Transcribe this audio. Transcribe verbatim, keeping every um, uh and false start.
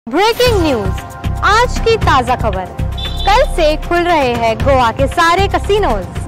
Breaking news, आज की ताजा खबर। कल से खुल रहे हैं गोवा के सारे कसिनोज।